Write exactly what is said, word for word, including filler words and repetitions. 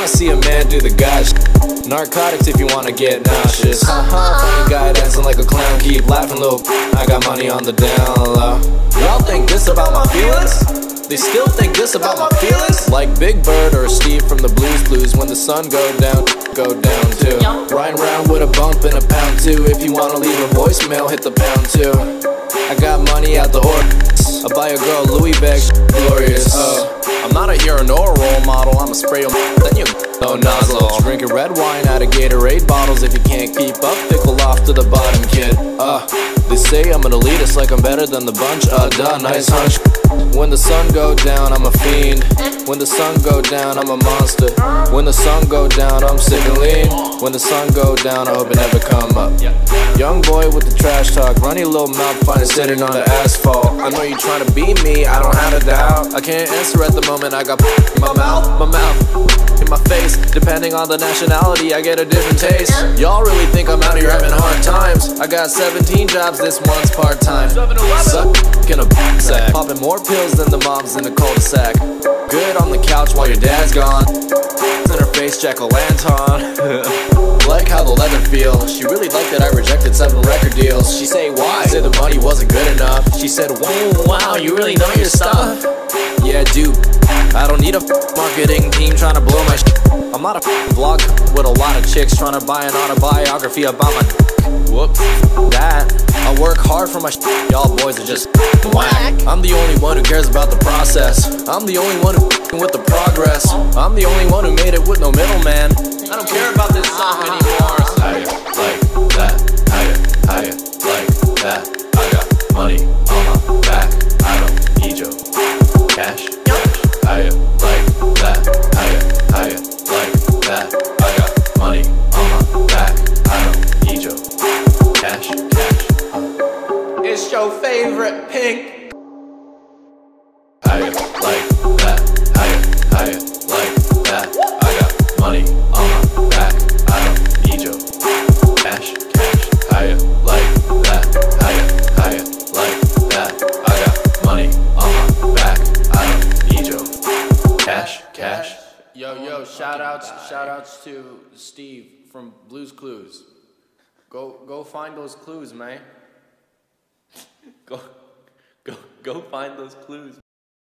see a man do the guy sh narcotics if you wanna get nauseous. Haha, funny guy dancing like a clown. Keep laughing, little I got money on the down low. Y'all think this about my feelings? They still think this about my feelings? Like Big Bird or Steve from the Blues Blues. When the sun go down, go down too. Riding around with a bump and a pound too. If you wanna leave a voicemail, hit the pound too. I got money out the or I buy a girl Louis bag, glorious. Uh, I'm not a hero nor a role model. I'ma spray your then you no nozzle. Drinking red wine out of Gatorade bottles. If you can't keep up, pickle off to the bottom, kid. Uh, they say I'm an elitist, like I'm better than the bunch. Uh, duh, nice hunch. When the sun go down, I'm a fiend. When the sun go down, I'm a monster. When the sun go down, I'm sick and lean. When the sun go down, I hope it never come up. Young boy with the trash talk, runny little mouth, find it sitting on the asphalt. I know you trying to beat me, I don't have a doubt. I can't answer at the moment, I got in my mouth, my mouth, in my face. Depending on the nationality, I get a different taste. Y'all really think I'm out here having hard times? I got seventeen jobs, this one's part-time. Suck in a sack, popping more pills than the moms in a cul-de-sac. Good on the couch while your dad's gone. In her face, jack-o'-lantern. Like how the leather feels. She really liked that I rejected seven record deals. She say why? I said the money wasn't good enough. She said, whoa, wow, you really know your stuff. Yeah, dude, I don't need a marketing team trying to blow my sh. I'm not a vlog with a lot of chicks trying to buy an autobiography about my whoops, that. I work hard for my sh. Y'all boys are just whack. I'm the only one who cares about the process. I'm the only one who with the progress. I'm the only one who made it with no middleman. I don't care about this song anymore. How you like that? How you, how you like that? I got money on my back. I don't need your cash. How you like that? How you, how you like that? I got money on my back. I don't need your cash. Cash. Uh. It's your favorite Pink. How you like that? How you, how you like that? I got money on my back. I don't need your cash. Cash. How you like that? How you, how you like that? I got money on my back. I don't need your cash. Cash. Yo, yo, shout outs, shout outs to Steve from Blues Clues. Go, go find those clues, man. Go, go, go find those clues, man.